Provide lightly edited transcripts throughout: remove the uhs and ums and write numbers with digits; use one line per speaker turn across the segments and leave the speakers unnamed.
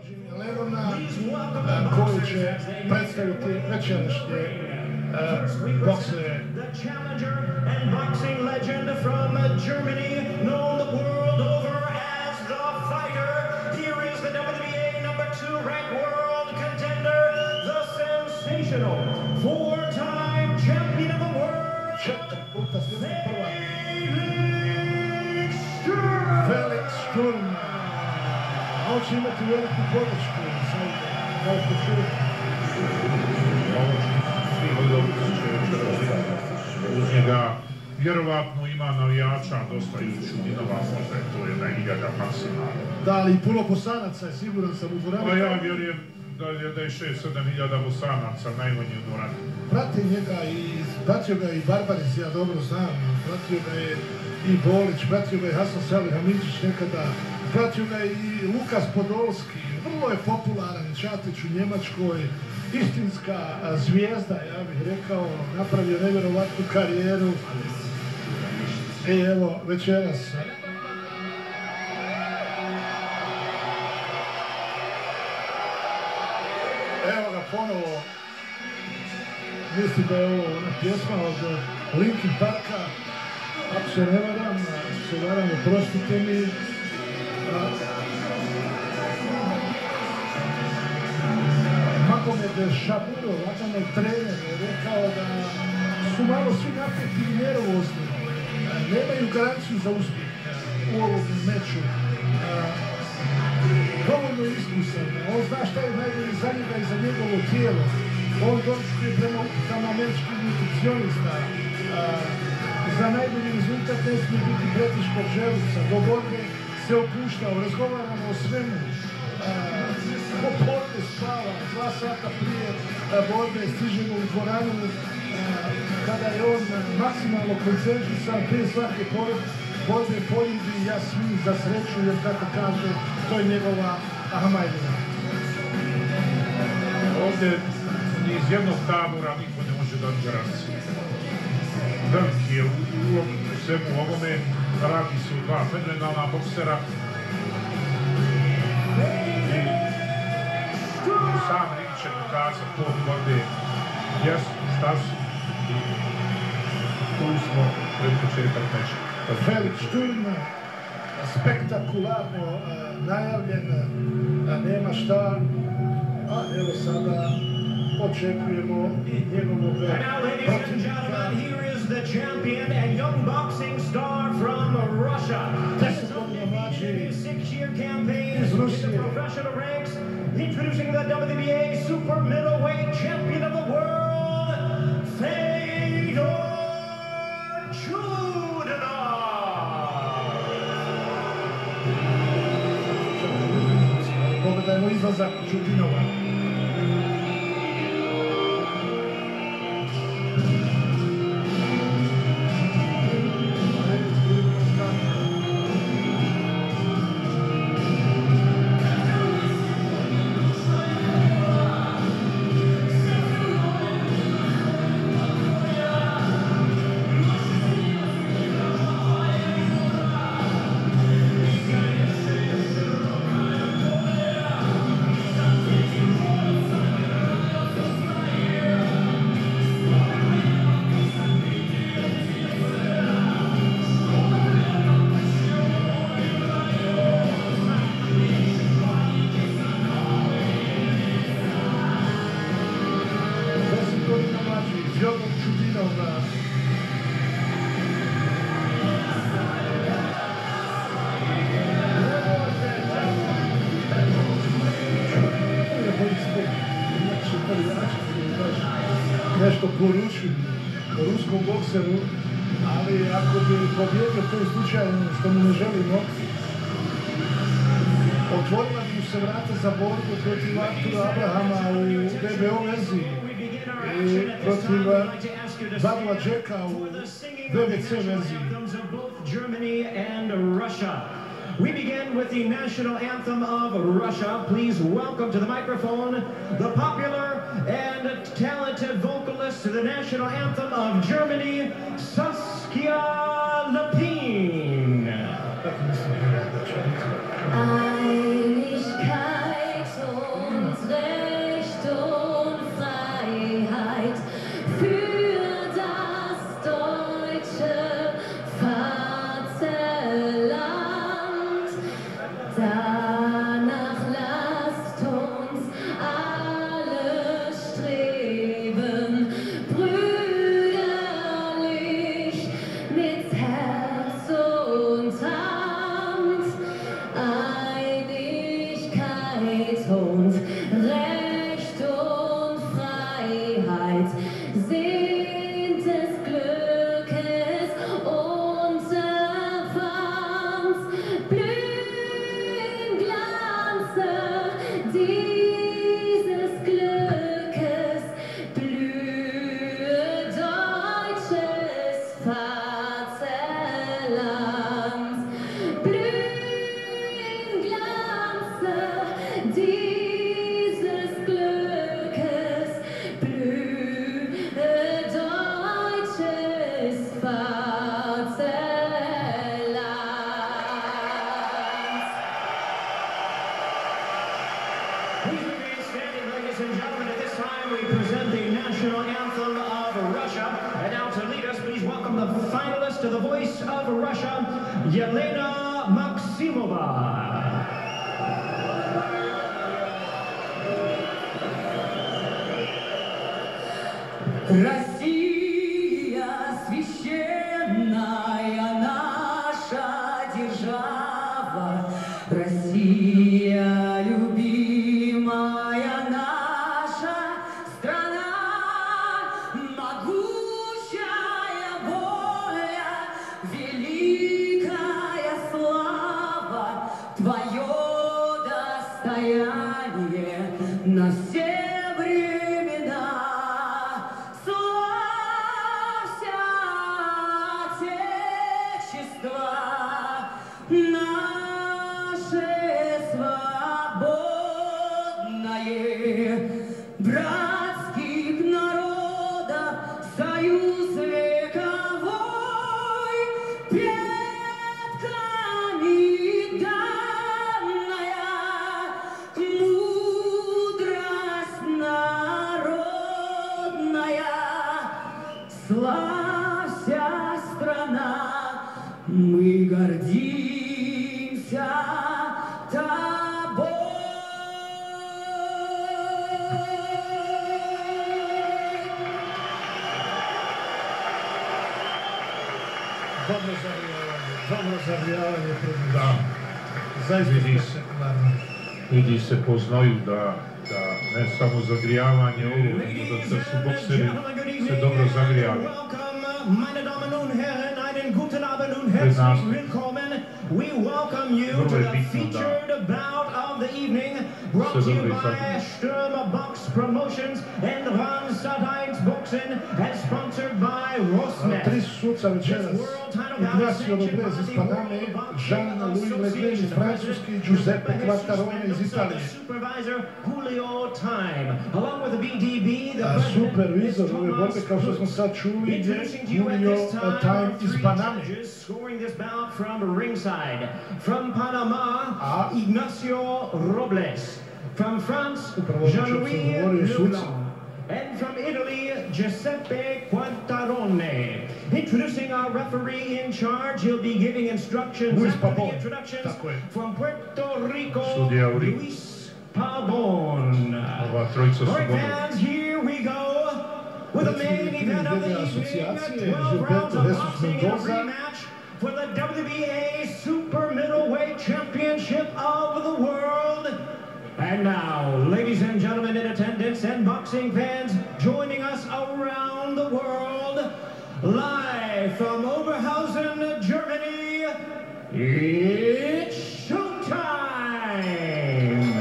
Lenona koji će predstaviti večerašnje boksere.
The challenger and boxing legend from Germany, known the world over as the Fighter. Here is the WBA #2 ranked world contender, the sensational four-time champion of the world,
Felix Sturm. A on će imati veliku podršku.
Uz njega vjerovatno ima navijača, dosta izuću Dinova, možda je to jedna hiljada maksimalno.
Da, ali i puno Bosanaca je siguran sam u dvorani.
Pa ja vjerujem da je 6-7 hiljada Bosanaca najmanje u dvorani.
Prati njega i pratio ga i Barbaris, ja dobro znam, pratio ga je i Bolić, pratio ga je Hasan Salihamidzić nekada, pratio ga je i Lukas Podolski, vrlo je popularan Čatić u Njemačkoj, istinska zvijezda, ja bih rekao, napravio nevjerovatnu karijeru. I evo, večeras. Evo ga ponovo. Mislim da je ovo ona pjesma od Linkin Parka. Ako se ne varam, oprostite mi. Magomed Šaburo, vatanov trener, je rekao da su malo svi napeti i nervozni. Nemaju garanciju za uspjeh u ovom meču. Dovoljno iskusan. On zna šta je najbolje za njega i za njegovo tijelo. On dočekuje prema uputama američkih nutricionista. Za najbolji rezultat ne smije biti pretiškog želuca. Do borbe se opuštao, razgovaramo o svemu. Popodne spava, 2 sata prije borbe stižemo u dvoranu kada je on maksimalno koncentrisan prije svake borbe poljubi Jasmin za sreću, jer kako kaže, to je njegova ahmajdina.
Ovdje ni iz jednog tabora niko ne može dati garanciju. Veliki je ulog u svemu ovome, radi se u 2 fenomenalna boksera. Sam ring će dokazati to borbe, jesu, šta su i tu smo pred početak meča.
Felix Sturm, spektakularno najavljen, nema šta, a evo sada očekujemo i njegovog protivnika.
Here is the champion and young boxing star from Russia.
10 godina mlađi iz Rusije.
Introducing the WBA super middleweight champion of the world, Fedor Chudinov.
Pogledajmo izlazak Chudinova. Nešto poručujem ruskom bokseru, ali ako bi pobjedio to je slučajno što mu ne želimo, otvorila bi mu se vrata za borbu protiv Artura Abrahama u WBO verziji i protiv Davila Jacka u WBC verziji.
We begin with the national anthem of Russia. Please welcome to the microphone the popular and talented vocalist to the national anthem of Germany, Saskia Lapine.
Einigkeit so
to the voice of Russia, Yelena Maximova.
Россия священная наша держава, Россия любимая наша страна, могучая воля, великая слава, твое достояние на все времена. Наше свободное, братских народов, союз вековой, предками данная, мудрость народная, славься страна, мы гордимся тобой.
Dobro zavijavanje prednosti.
Da,
Zaista spektakularno.
vidi se po znoju da ne samo zagrijavanje ovo, nego da su bokseri se dobro zagrijali.
Meine Damen und Herren, einen guten Abend und herzlich willkommen. We welcome you to the featured bout of the evening, brought to you by Sturm Box Promotions and Van Sadijns Boxen, and sponsored by Rosneft.
Tri su suca večeras. Ignacio Robles iz Paname, Jean-Louis Leglen iz Francuske i Giuseppe Quattarone iz Italije.
Supervisor Julio Time, along with the BDB,
A supervizor ove borbe, kao što smo sad čuli, je Julio Time iz Paname.
Scoring this bout from ringside. From Panama, Ignacio Robles. From France, Jean-Louis Leblanc. And from Italy, Giuseppe Quattarone. Introducing our referee in charge, he'll be giving instructions after the introductions from Puerto Rico, Luis Pabon. All right, fans, here we go with the main event of the evening, a 12 rounds of boxing in a rematch for the WBA Super Middleweight Championship of the world. And now, ladies and gentlemen in attendance and boxing fans joining us around the world, live from Oberhausen, Germany, it's showtime!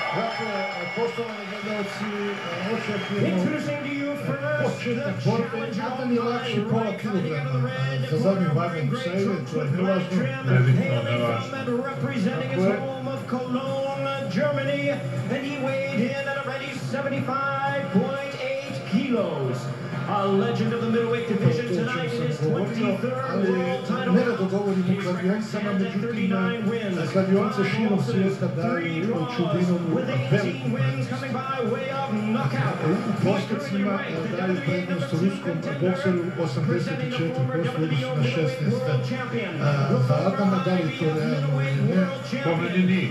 Introducing to you first, the challenger on the red,
za zadnjim vagom u sebi, to je nevažno.
and representing his home of Cologne, Germany, and he weighed in at already 75.8 kilos. A legend of the middleweight division tonight in his 23rd world title.
Nerado govorimo o kladionicama, međutim, kladionice širom svijeta daju Čudinovu veliku u postupcima daju prednost ruskom bokseru 84% u odnosu na 16. Za Adama, da li to realno ili ne?
Po meni nije.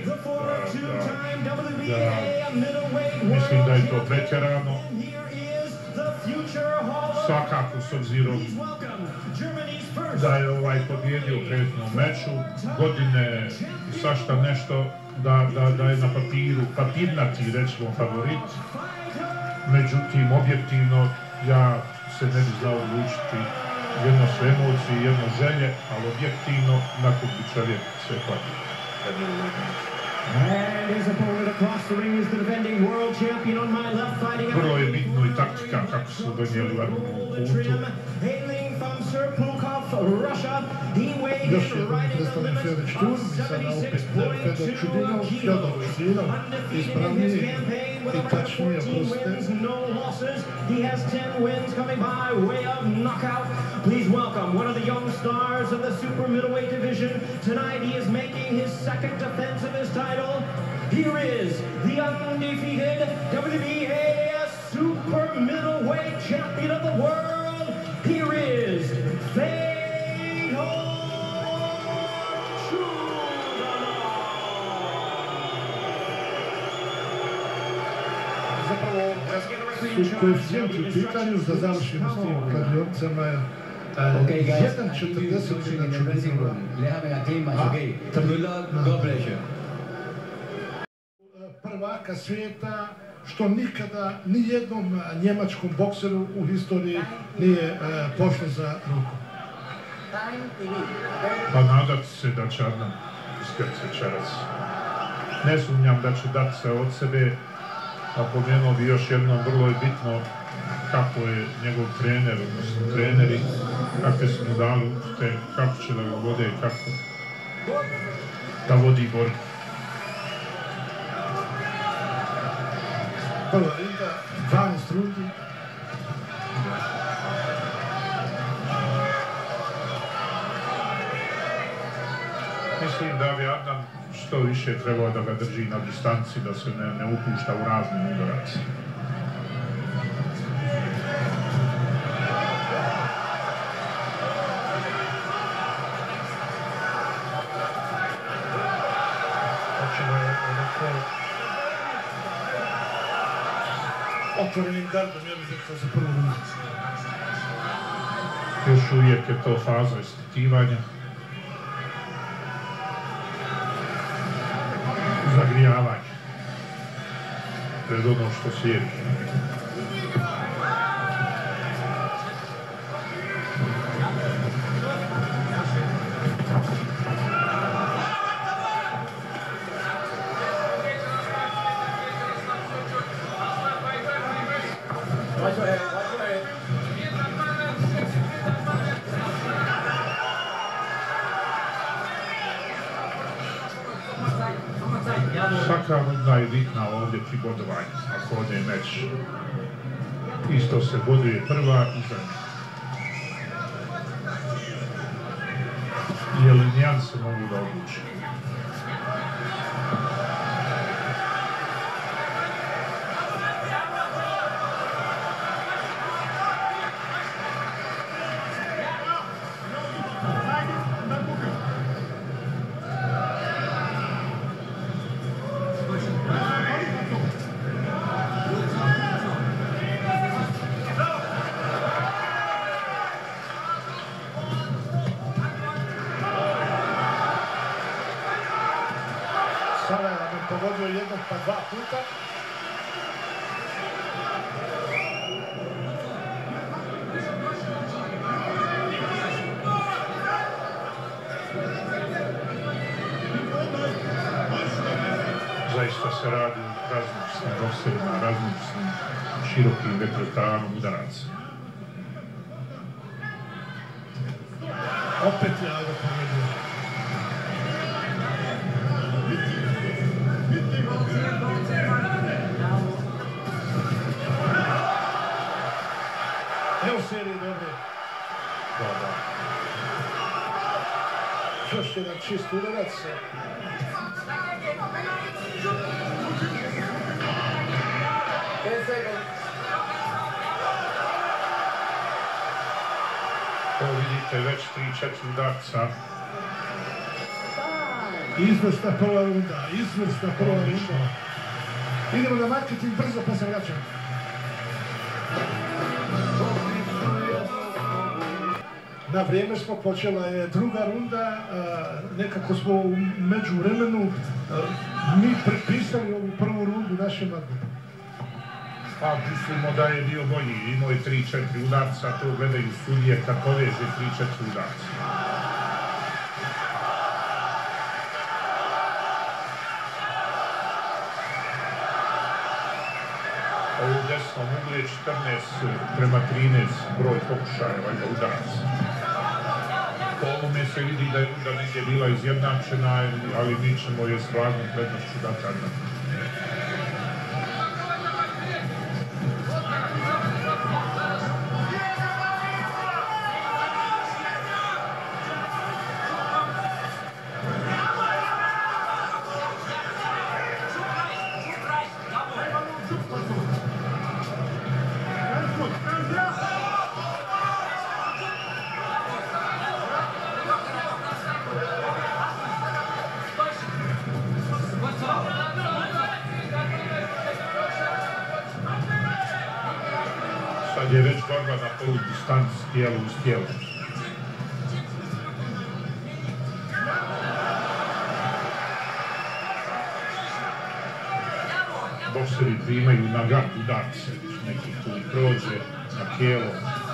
Mislim da je to pretjerano. Svakako, s obzirom da je pobjedio u prethodnom meču, godine i svašta nešto, da je na papiru, papirnati, recimo, favorit. Međutim, objektivno, ja se ne bi znao odlučiti. Jedno su emocije, jedno želje, ali objektivno, nakon bi čovjek sve platio.
And his opponent across the ring is the defending world champion on my left, fighting out
Vrlo je bitno i taktika kako su donijeli u armonu putu.
hailing from Serpukhov, Russia. He weighed
Još
in
jednom
right in the
predstavljam
limit
Fedor
of
Šturm i sada opet
76.2
Fedor Čudinov, Fjodor Čudinov,
undefeated in his
ispravniji
campaign with
i
over
tačnije
14 wins,
proste.
no losses. He has 10 wins coming by way of knockout. Please welcome one of the young stars of the super middleweight division. Tonight he is making his second defense of his title. Here is the undefeated WBA Super Middleweight Champion of the World. Here is Fedor
su koeficijenti u pitanju, da završimo s tim kladionicama, 1,40 na čudinu. Prvaka svijeta, što nikada ni jednom njemačkom bokseru u historiji nije pošlo za ruku.
Pa nadat se da će Adnan uspjeti večeras. Ne sumnjam da će dati sve od sebe, a pomenuo bi još jednom, vrlo je bitno kako je njegov trener, odnosno treneri, kakve su mu dali upute, kako će da ga vode i kako da vodi borbu.
Prva ringa, 12 rundi.
Mislim da bi Adnan što više trebao da ga drži na distanci, da se ne upušta u razne udarace.
Otvorenim gardom, ja bih rekao za prvu rundu.
Još uvijek je to faza ispitivanja. Zagrijavanje. Pred ono što slijedi. Svaka runda je bitna ovdje pri bodovanju, ako ode meč. Isto se boduje prva i zadnja. Jer nijanse mogu da odluče.
Sada nam je pogodio jednog pa dva puta.
Zaista se radi o različnim bokserima, različnim širokim repertoarom udaraca.
Opet je Aldo pogodio. Evo serije dobre.
Da.
Još jedan čist udarac.
To vidite već 3-4 udarca.
Izvrsna prva runda, izvrsna prva runda. Idemo na marketing brzo pa se vraćam. Na vrijeme smo, počela je druga runda, nekako smo u međuvremenu mi prepisali ovu prvu rundu našem Adnanu.
Pa mislimo da je bio bolji, imao je 3-4 udarca, to gledaju sudije kad poveže 3-4 udarca. Ovo u desnom uglu je 14:13 broj pokušaja udaraca. Po ovome se vidi da je runda negdje bila izjednačena, ali mi ćemo je s važnom prednošću dati Adnanu. Sad je već borba na polu distanci tijelo uz tijelo. Bokseri primaju na gard udarce, neki tu prođe na tijelo.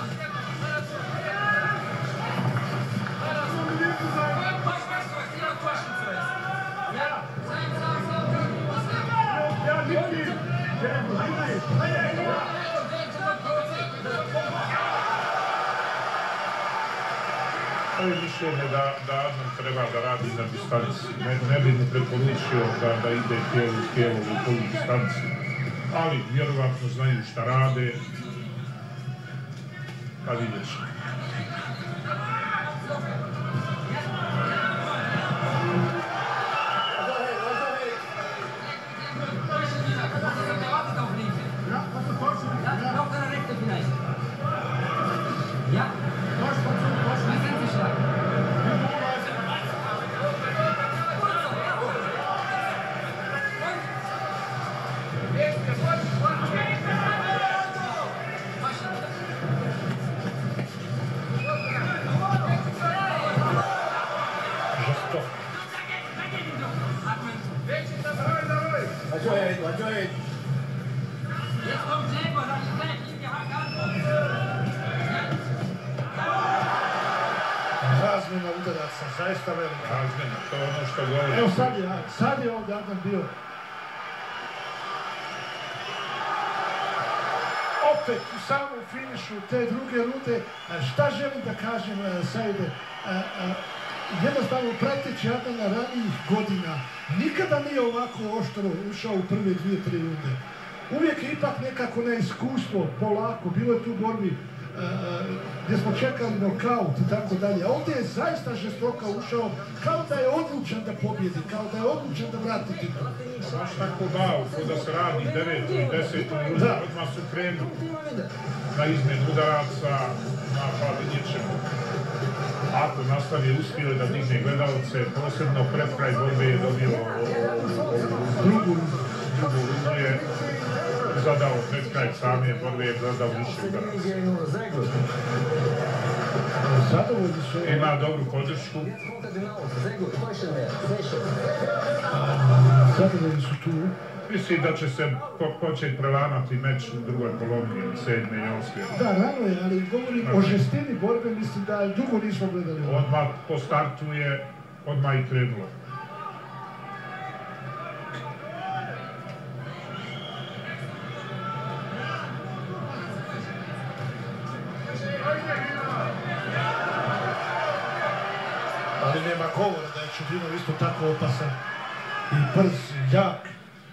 To je mišljenje da Adnan treba da radi na distanci. Ne bi mu preporučio da ide tijelo uz tijelo u polu distanci. Ali vjerovatno znaju šta rade. Pa vidjet ćemo.
Razmjena udaraca, zaista velika.
Razmjena, to je ono što govori.
Evo sad je ovdje Adnan bio. Opet u samom finišu te druge runde, šta želim da kažem, Saide, jednostavno prateći Adnana ranijih godina, nikada nije ovako oštro ušao u prve 2-3 runde. Uvijek je ipak nekako neiskustvo, polako, bilo je tu borbi gdje smo čekali nokaut i tako dalje. A ovdje je zaista žestoka ušao, kao da je odlučan da pobjedi, kao da je odlučan da vrati titul.
Baš tako dao, ko da se radi 9. i 10. rundu, odmah su krenu na izmjenu udaraca, na pa vidjet ćemo. Ako nastavi uspio da digne gledalce, posebno pred kraj borbe je dobio drugu rundu je zadao pred kraj same borbe, je zadao više udaraca.
Zadovoljni su.
Ima dobru podršku.
Zadovoljni su tu.
Mislim da će se početi prelamati meč u drugoj polovini, 7. i 8.
Da, rano je, ali govorim o žestini borbe, mislim da dugo nismo gledali.
Odmah po startu je odmah i krenulo.
Ali nema govora da je Čudinov isto tako opasan i brz, jak.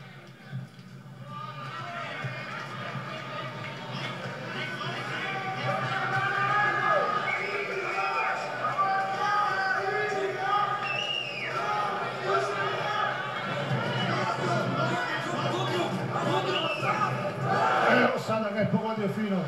Evo sada ga je pogodio fino.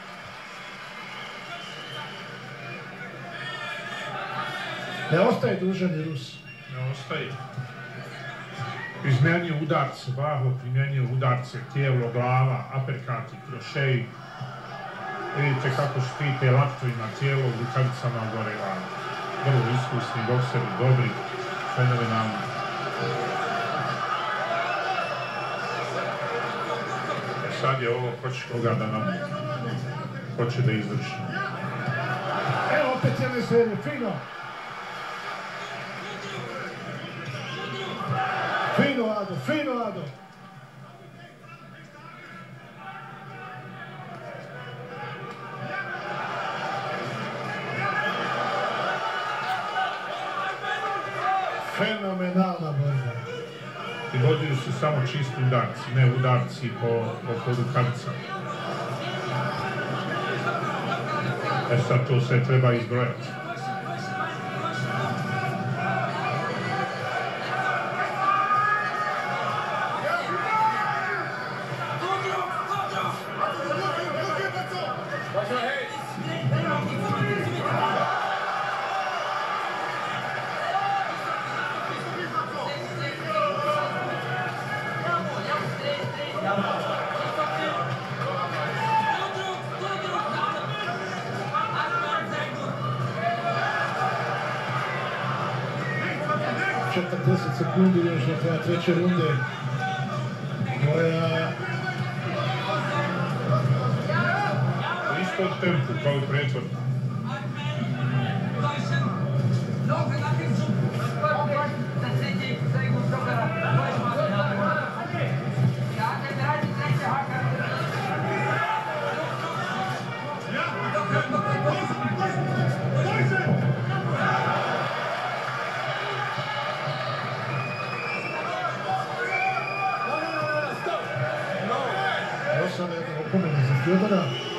Ne ostaje dužan i Rus.
Ne ostaje. Izmijenio udarce, Vaho primjenio udarce, tijelo, glava, aperkati, krošeji. Vidite kako štite laktovima tijelo, rukavicama gore glava. Vrlo iskusni bokseri, dobri, fenomenalni. Sad je ovo, koga da nam hoće da izvrši.
Evo opet jedne serije, fino. Fino, Ado, fino, Ado. Fenomenalna borba.
I vodio su samo čisti udarci, ne udarci po rukavicama. Sad to sve treba izbrojati.
40 sekundi još do kraja treće runde, koja
isto tempu kao i prethodno.
sada jedna opomena za Fjodora.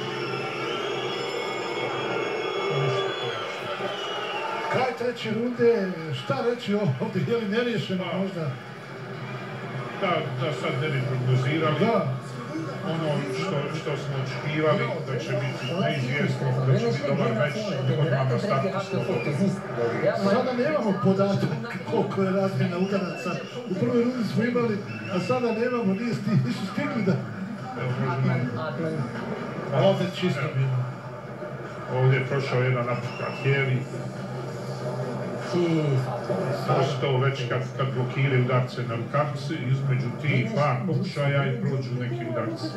Kraj treće runde, šta reći ovdje, je li neriješeno možda?
Da sad ne bi prognozirali.
Da.
Ono što smo očekivali, da će biti neizvjesno, da će biti dobar meč, odmah na startu.
Sada nemamo podatak koliko je razmjena udaraca. U prvoj rundi smo imali, a sada nemamo, nisu stigli da... Ovdje čisto bilo.
Ovdje je prošao jedan napušta Heli. To već kad blokiraju udarce na rukavice, između tih par pokušaja i prođu neki udarci.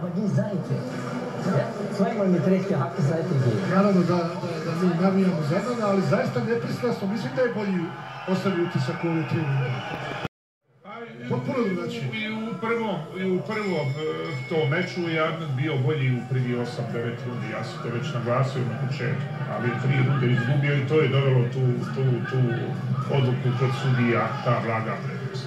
Naravno da mi navijamo za dana, ali zaista nepristrasno. Mislim da je bolji ostavi utisak u ove 3 runde. Potpuno drugačije.
I u prvom tom meču je Arnold bio bolji u prvi 8-9 rundi, ja sam to već naglasio na početku, ali je 3 runde izgubio i to je dovelo tu odluku kod sudija, ta blaga prednost.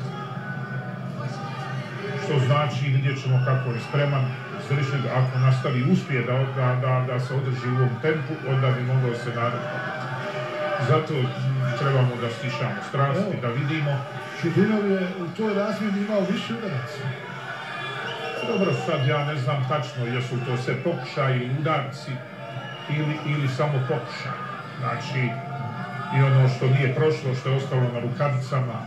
Što znači, vidjet ćemo kako je spreman, Zrišnik ako nastavi uspije da se održi u ovom tempu, onda bi moglo se nadati. Zato trebamo da stišamo strasti, da vidimo.
Čudinov je u toj razmjeni imao više udaraca.
Dobro, sad ja ne znam tačno jesu to sve pokušaji, udarci ili samo pokušaj. Znači, i ono što nije prošlo, što je ostalo na rukavicama.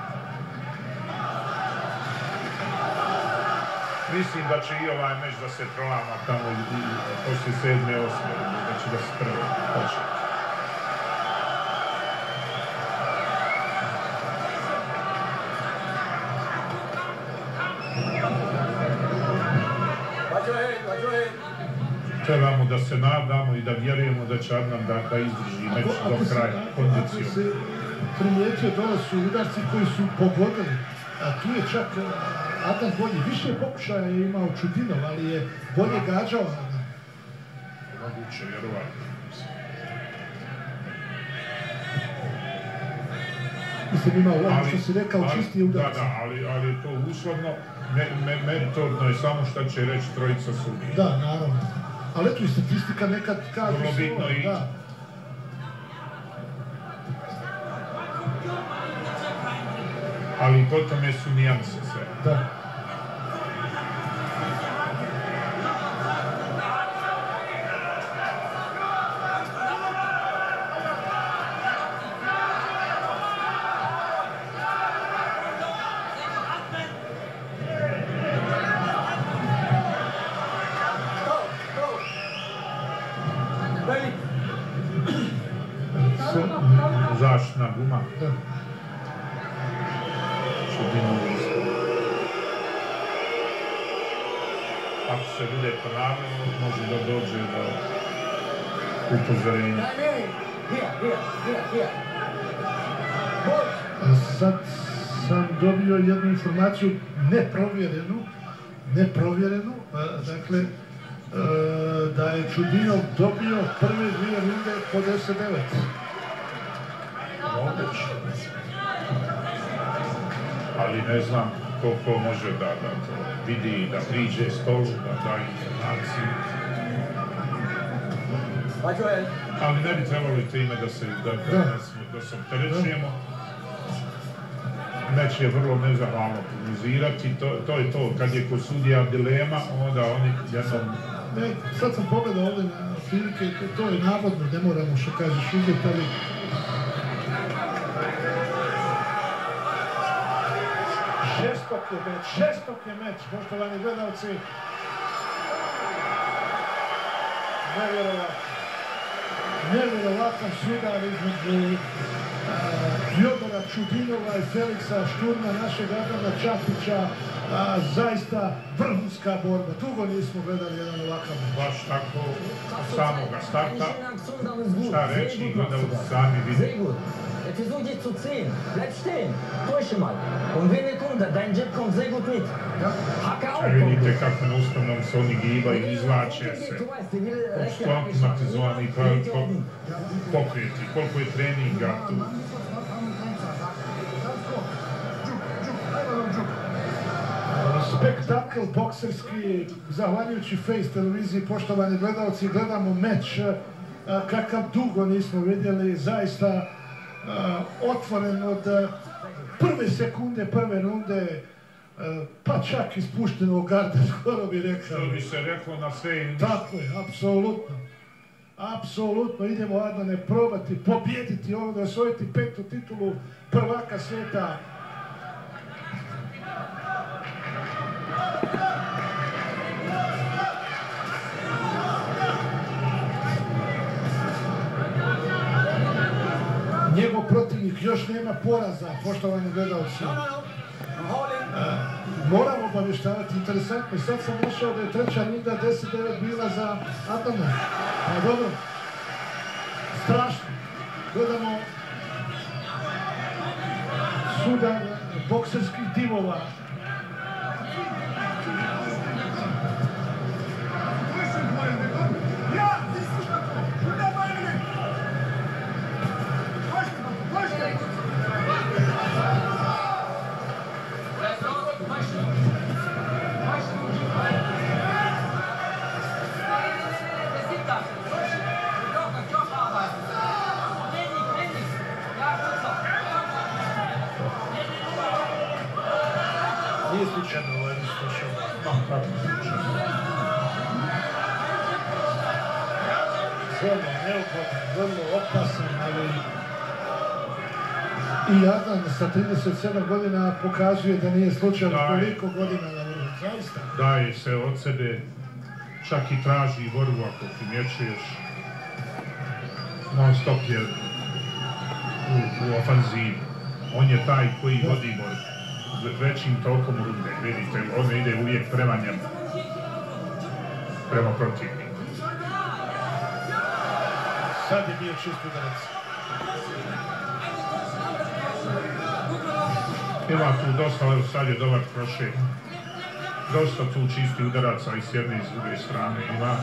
Mislim da će i ovaj meč da se prolama tamo poslije 7. 8. da će da se prvo početi. Trebamo da se nadamo i da vjerujemo da će Adnan da izdrži meč do kraja kondicijom.
Ako se primijetio, dole su udarci koji su pogodili, a tu je čak Adnan bolji. Više pokušaja je imao Čudinov, ali je bolje gađao Adnan.
Moguće, vjerovatno.
Mislim, imao ono što si rekao, čistije udarci.
Da, ali je to uslovno, meritorno je samo šta će reći trojica sudija.
Da, naravno. Ali eto i statistika nekad kaže
vrlo bitno i...
Da.
Ali potom su nijanse sve.
Da.
Zaštitna guma.
Da.
Ako se bude ponavljeno, može da dođe do upozorenja.
Sad sam dobio jednu informaciju neprovjerenu, dakle, da je Čudinov dobio prve 2 runde po 10-9.
Moguće. Ali ne znam koliko može da to vidi, da priđe stolu, da informaciju. Ali ne bi trebalo i time da se opterećujemo. Meč je vrlo nezahvalno prognozirati, to je to. Kad je kod sudija dilema, onda oni jednom...
Sad sam pogledao ovdje na prilike, to je navodno, ne moramo što kažeš uvijek, ali... Šestok je meč, poštovani gledalci. Nevjerovatan sudar između Fjodora Čudinova i Feliksa Šturma, našeg Adama Čapića, zaista vrhunska borba. Dugo nismo gledali jedan ovakav.
Baš tako, samoga starta, šta reći, gledali sami vidjeti.
Der Versuch dich zu ziehen. Bleib stehen. Täusche mal. Und wenig runter. Dein Jab kommt sehr gut mit. Hacke auf.
Vidite kako na ustavnom se oni gibaju, izvlače se. Su automatizovani pokreti. Koliko je treninga tu.
Spektakl bokserski, zahvaljujući Face televiziji, poštovani gledalci, gledamo meč kakav dugo nismo vidjeli, zaista otvoren od prve sekunde, prve runde, pa čak ispušteno garda, skoro bi rekao.
Što bi se reklo na sve.
Tako je, apsolutno. Apsolutno, idemo Adnane probati, pobijediti ovdje, osvojiti 5. titulu prvaka svijeta. Njegov protivnik još nema poraza, poštovani gledalci. Moram obavještavati, interesantno, sad sam našao da je treća rinda 10-9 bila za Adnana. Pa dobro, strašno. Gledamo sudar bokserskih divova. Nije slučajno ovo je slušao. Vrlo neugodan, vrlo opasan, ali i Adnan sa 37 godina pokazuje da nije slučajno koliko godina na vrhu, zaista.
Daje se od sebe, čak i traži borbu ako primjećuješ. Non stop je u ofanzivi. On je taj koji vodi borbu. Većim tokom runde, vidite, on ide uvijek prema njemu, prema protivniku.
Sad je bio čist udarac.
Ima tu dosta, ali sad je dobar prošet. Dosta tu čisti udaraca i s jedne i s druge strane ima.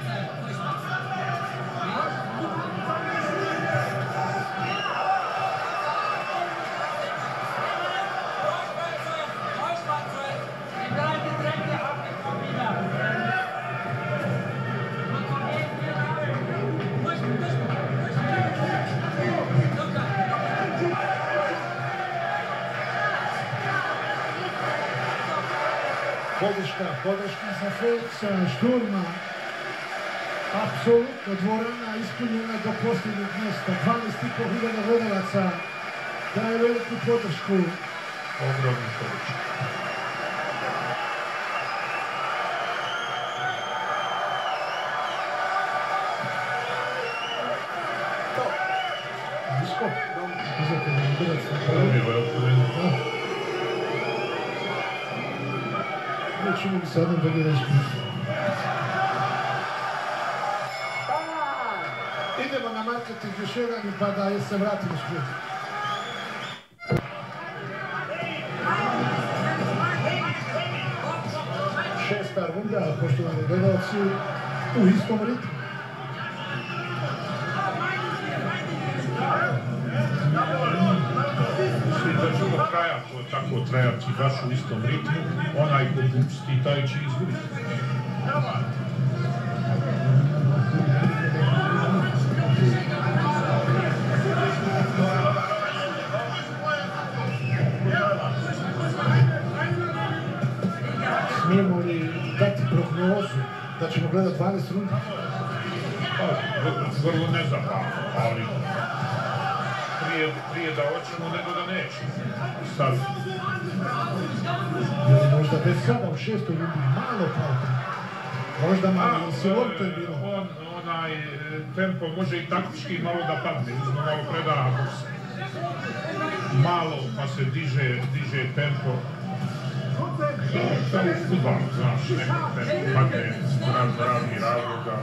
Podrška za Feliksa Šturma. Apsolutno dvorana ispunjena do posljednjeg mjesta. 12.500 gledalaca daje veliku podršku.
Ogromnu podršku.
Nisko? Uzete udarac. Čini mi se jednom da bi nešto. Idemo na marketing još jedan pa da se vratimo spred. Šesta runda, poštovani gledalci, u istom ritmu.
Svi držimo kraja, to tako trajati baš u istom ritmu, onaj ko pusti, taj će izgubiti.
Smijemo li dati prognozu da ćemo gledati 12 rundi?
Vrlo nezahvalno, ali prije da hoćemo nego da nećemo.
Možda već sada u 6. rundi malo pauta. Možda malo silovito je bilo.
Onaj tempo može i taktički malo da padne, uzmo malo predaha boksa. malo pa se diže tempo. Samo u futbalu, znaš, nekog tempo padne raznih razloga.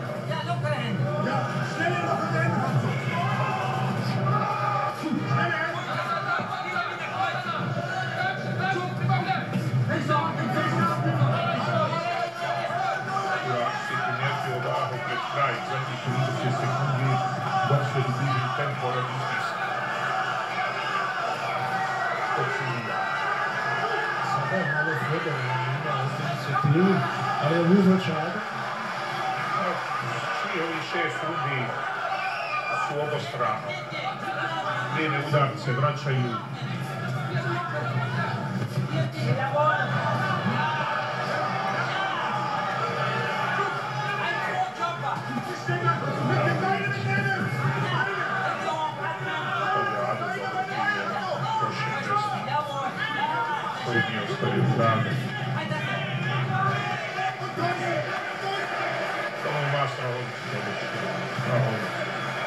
Kraj, zadnjih 30 sekundi, dok se diži tempo radi istiska. Od sudija.
Sada je malo Fedor ima inicijativu, ali je uzvačada.
Svi ovi 6 rundi su obostrano. Njene udarce vraćaju. Koji nije ostavio traga. Samo ima strahovnicu.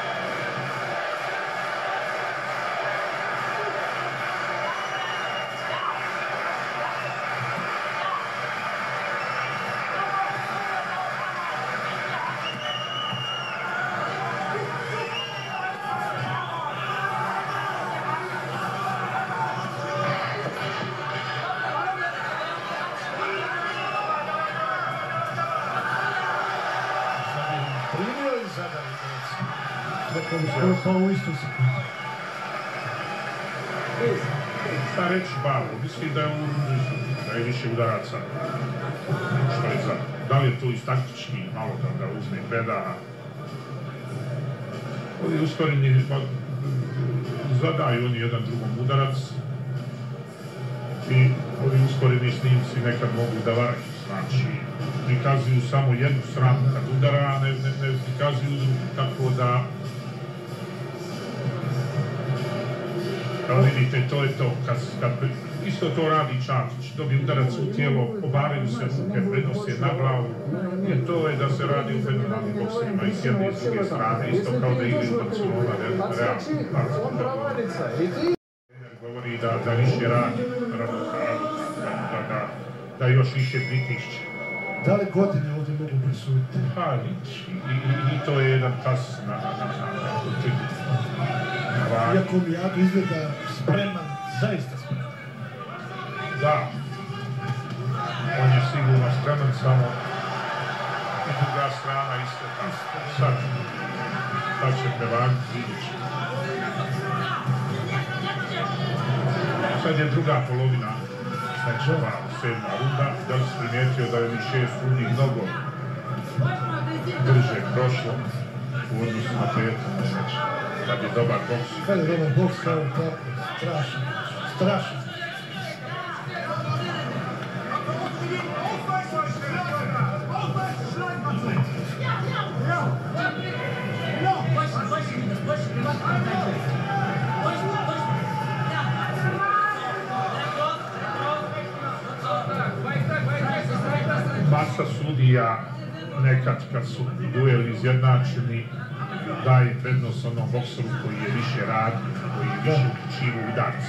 Pa u istoj sekundi.
Šta reći Babo? Mislim da je najviše udaraca. Što je za... Da li je to iz taktički malo da uzme preda? Ovi usporeni zadaju oni jedan drugom udarac. I ovi usporeni snimci nekad mogu da varaju. Znači, prikazuju samo jednu stranu kad udara, a ne prikazuju drugu, tako da vidite, to je to, kad isto to radi Čačić, dobije udarac u tijelo, obaraju se ruke, prenose na glavu, jer to je da se radi u fenomenalnim bokserima i s jedne i s druge strane, isto kao da igri u Barcelona, realno. Govori da više radi, da još više pritišće.
Da li godine ovdje mogu prisutiti?
Pa, i to je jedan tas na
iako Mijado izgleda spreman, zaista spreman.
Da. On je sigurno spreman, samo i druga strana isto tako. Sad će prevagnuti, vidjet će. Sad je druga polovina mečeva, 7. runda. Da li si primijetio da je mi 6 rundi mnogo brže prošlo u odnosu na prethodne meče. Kad je dobar boks.
Kad je dobar boks, kao tako, strašno, strašno.
Masa sudija nekad kad su dueli izjednačeni daje prednost onom bokseru koji je više radio, koji je više učivo udarci.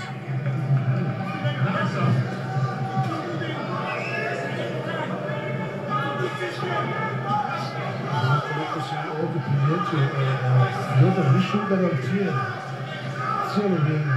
Koliko si ovdje primijetio, Jodar više udarao cijelo vrijeme.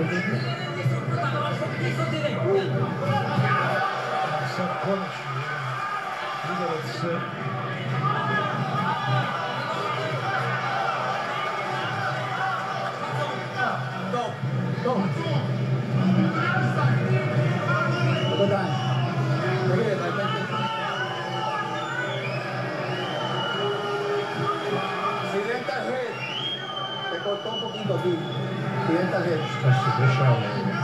Sad konačno udarac
Cortó un poquito aquí. Siguiente tarjeta.
Šta se dešava?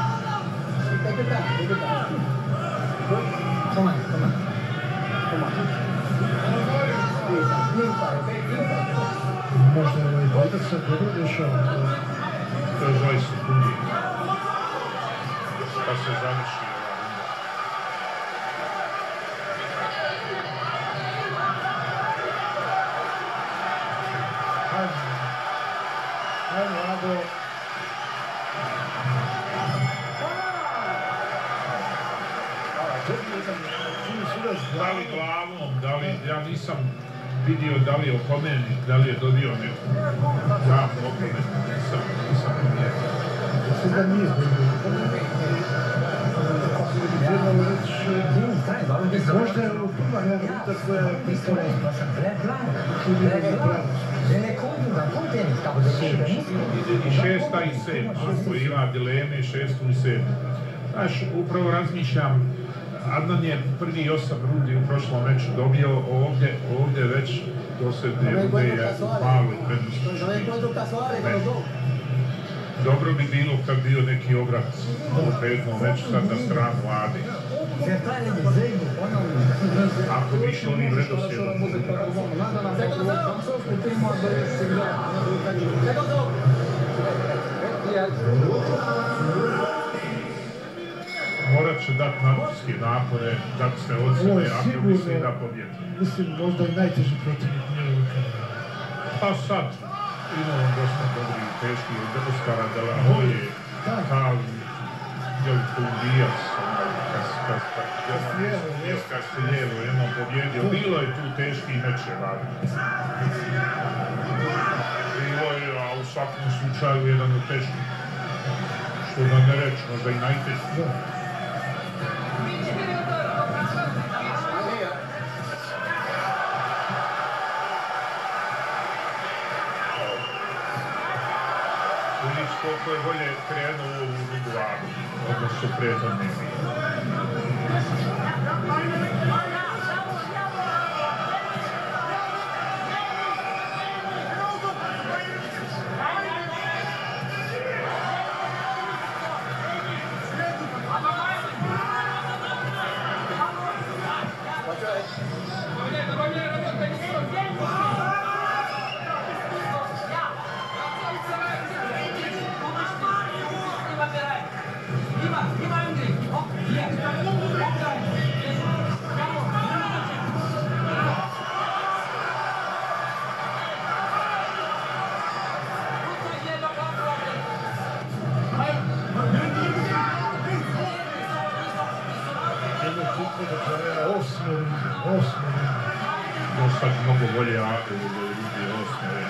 Toma.
možda je bodac sad dobro došao.
To je 20 sekundi. Pa se završi ova runda.
Ajmo, Ado.
Da li glavom, da li, ja nisam vidio da li je opomenik, da li je dobio neku javnu opomenu, nisam vidio.
Mislim da nije dobio. Trebalo reći, možda je u prva ruta koja je pristala
I šesta i sedma, koji ima dileme, šestu i sedmu. Znaš, upravo razmišljam, Adnan je prvi 8 rundi u prošlom meču dobio, ovdje već dosljedne runde je malo prednosti. Dobro bi bilo kad bio neki obrat u prethodnom meču sad na stranu Adi. Ako bi išlo onim redoslijedom. Morat će dati nadmorske napore, dati sve od sebe, ako misli da pobjedi.
Mislim, možda i najteži protivnik njegovog kanala.
Pa sad, imamo dosta dobri i teški od Oskara de la Hoye, kao Kolumbijac, Castiljevo jednom pobjedio. Bilo je tu teški mečeva. Bilo je, a u svakom slučaju jedan od teških. Što da ne reći, možda i najtežki. Vidiš koliko je bolje krenuo u Uruguayu, odnosno prethodnih. Sad mnogo bolje Ade u rundi osme.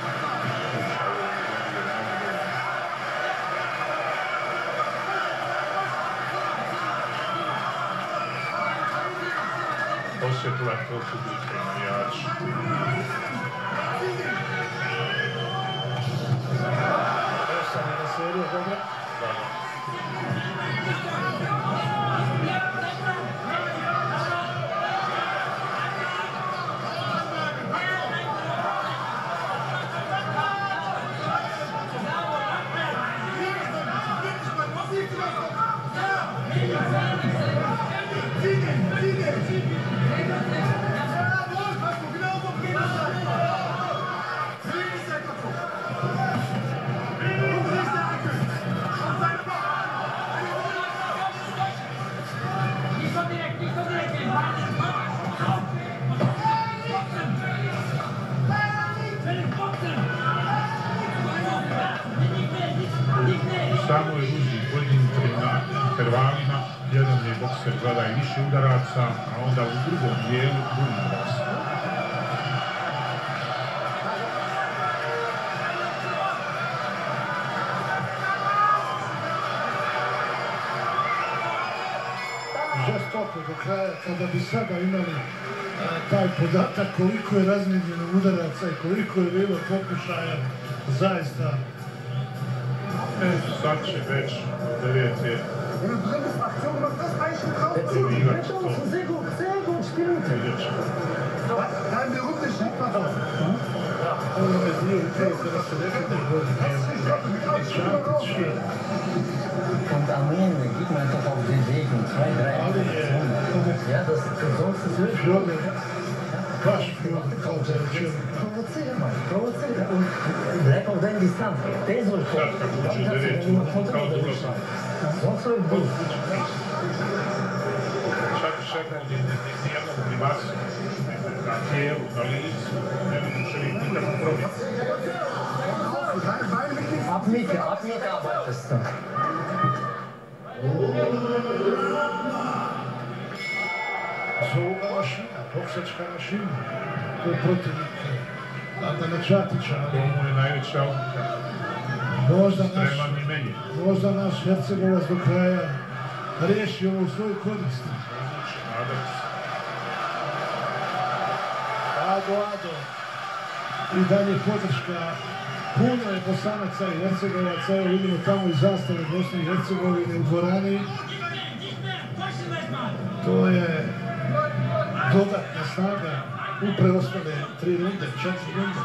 Osjetila to publika i navijači.
Osam je na seriju, dobro?
Da. U samoj rundi pojedinim intervalima jedan je bokser gleda i više udaraca, a onda u drugom dijelu drugi bokser.
žestoko do kraja, kada bi sada imali taj podatak koliko je razmijenjeno udaraca i koliko je bilo pokušaja, zaista.
Sad će već dovijeti.
Ovo je dio i to kada se nekada godine
Und am Ende gibt man doch auf den Weg und 2, 3. Ja, das sonst ist wirklich.
Fjodor, baš Fjodor, kao da je učeo.
Provocira. Und bleib auf deiner Distanz. Der soll kommen.
Sad kad uđe u devetu, kao da ulazim.
Sonst soll gut.
Čak i šetno nijednom primasu, na tijelu, na licu, ne možeš vidjeti nikakvu promjenu.
Ab Mitte arbeitest du.
Zovuga mašina, boksačka mašina. To je protivnik Adana Čatića.
To mu je najveća odluka. Spreman i meni.
Možda naš Hercegovac do kraja riješi ovo u svoju korist.
Nadam se.
Ado. I dalje podrška. Puno je Bosanaca i Hercegovaca. Evo vidimo tamo i zastave Bosne i Hercegovine u dvorani. To je dodatna snaga u preostale 3 runde, 4 runde.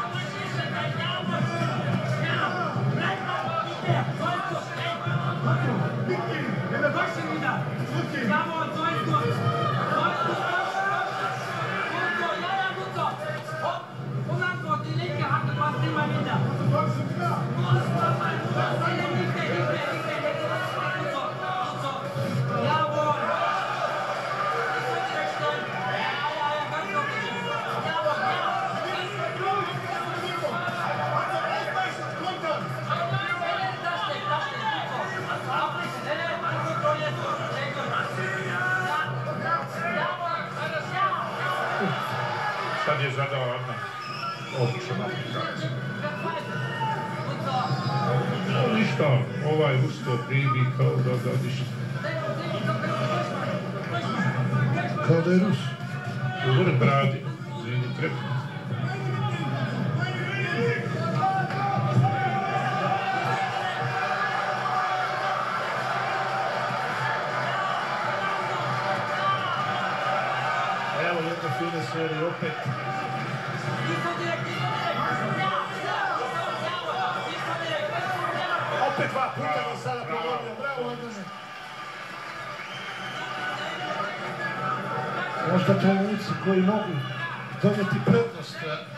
Sad je zadao Adnan odličan aplikaciju. Ništa, ovaj ustao pribi kao da ništa.
Kao da je Rus.
U vrh bradi, nije trepno.
Evo jedna fina serija opet. Opet 2 puta ga sada pogodio, bravo Adane. Možda trenuci koji mogu donijeti prednost.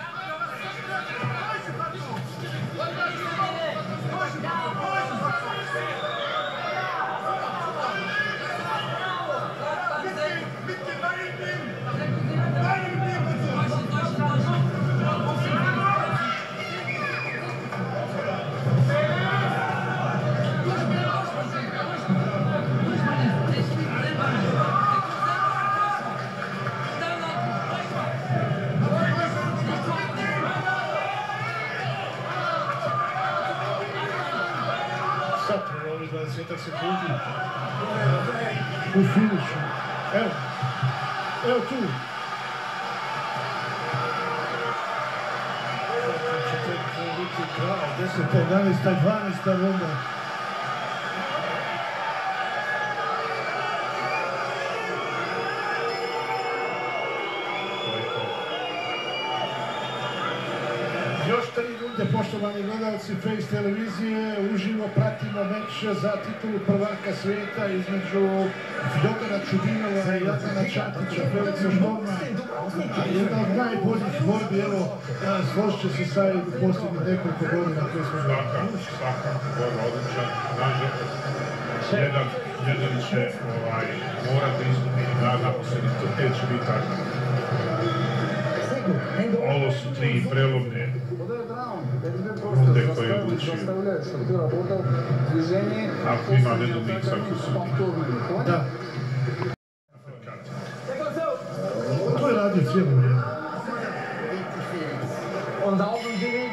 Ovih 20 sekundi u finišu. Evo tu. Će tek biti kraj, 10. 11. 12. runda. Još 3 runde, poštovani gledalci Face televizije, uživo pratimo meč za titulu prvaka svijeta između Fjodora Čudinova i Adana Čatića, Felixa Ždoma. Jedna od najboljih borbi, evo, složit će se sa u posljednjih nekoliko godina koje smo gledali.
Svaka borba odličan, jedan će morati izgubiti na posljednji, to će biti tako. Ovo su 3 prelomne runde koje odlučuju. Ako ima nedomica, ako su ti.
Da. To je radio cijelo vrijeme.
Onda ovom bili...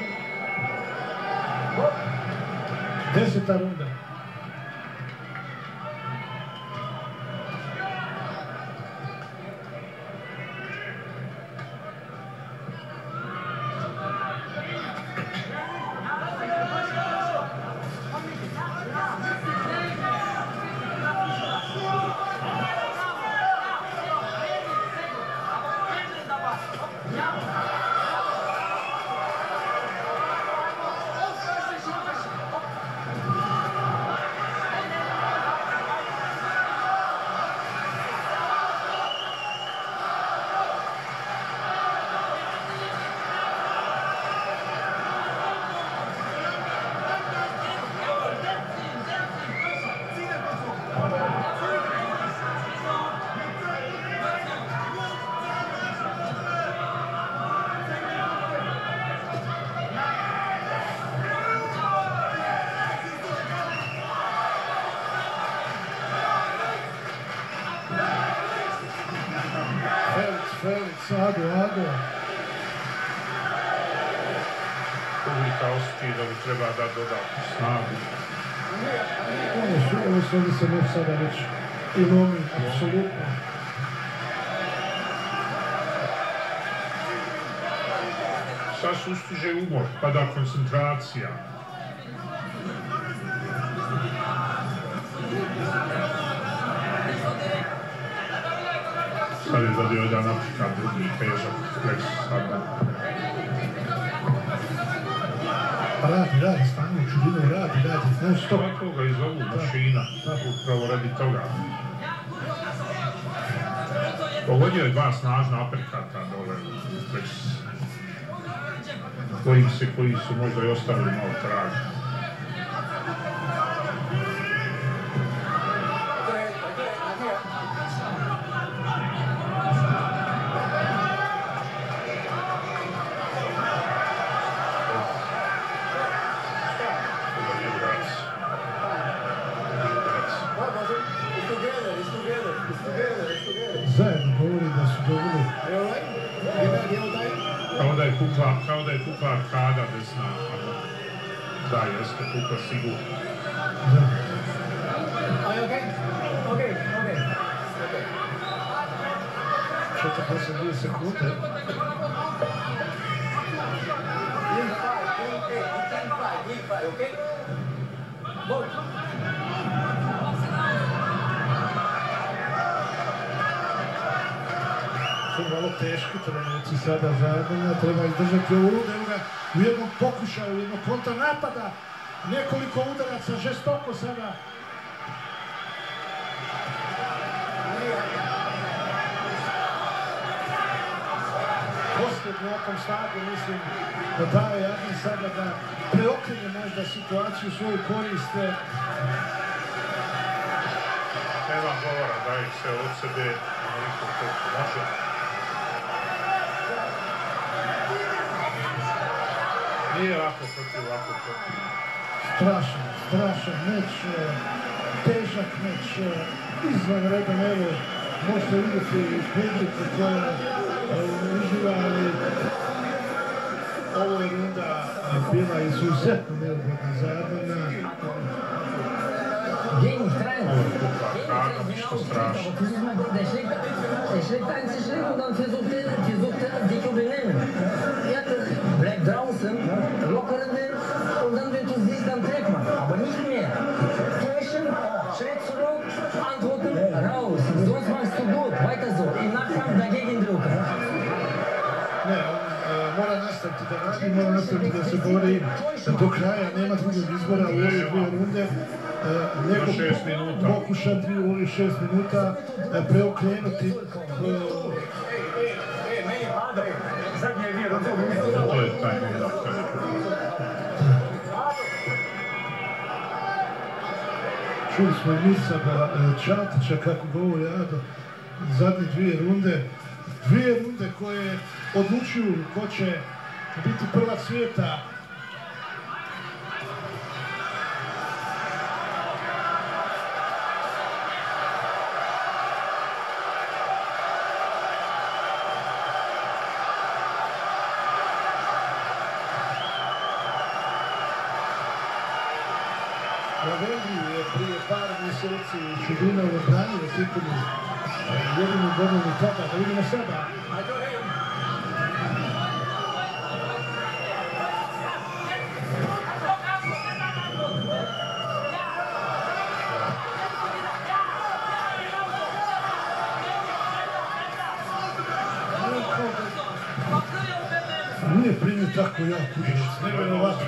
10. runda. Ado.
Publika osjeti da mu treba da dodatnu snagu.
Ovo su ovdje se ne sada već i lomi, apsolutno.
Sad sustiže umor, pada koncentracija. Sad je zadio jedan uppercut, drugi težak flex sada.
Radi, stanu u čudinu, radi, non stop.
Tako ga i zovu mašina, upravo radi toga. Pogodio je dva snažna uppercuta dole u flex. Koji su možda i ostavili malo traga.
Zajedno govori da su dobili.
Kao da je pukla arkada desna. Da, jeste pukla sigurno.
Okay.
42 sekunde.
Okay? Both.
Su malo teški trenuci sada zajedno, treba izdržati ovu rundu, evo ga u jednom pokušaju, jednog kontranapada, nekoliko udaraca, žestoko sada. Posljedno okom snagu, mislim da daje Adin sada da preokrene možda situaciju u svoju korist.
Nema govora, daj se od sebe, onoliko koliko može. Nije lako protiv.
Strašan meč, težak meč, izvanredan, evo, možete vidjeti iz publike koja uživa, ali ovo je runda bila izuzetno neugodna za Adana.
Gegen Trend.
Ovo je pukla arkada, ništa strašno.
Der schlägt einen sich schlägt und dann versucht er dich zu benehmen. Ja, bleibt draußen, lockern den und dann, wenn du siehst, dann trägt man. Aber nicht mehr. Täuschen, Schritt zurück, antworten, raus. Sonst machst du gut. Weiter so. Im Nachkampf dagegen drücken.
Ne, on mora nastaviti da radi, mora nastaviti da se bori do kraja, nema drugog izbora u ove dvije runde. Neko pokušati u ovih 6 minuta preokrenuti.
To je taj moment.
Čuli smo i Mirsada Čatića kako govori Ado, zadnje dvije runde koje odlučuju ko će biti prvak svijeta. Novembri je prije par mjeseci Čudina odbranio titulu, jedinu godinu tada, da vidimo sada. Nije primio tako jak udarac, nevjerovatno.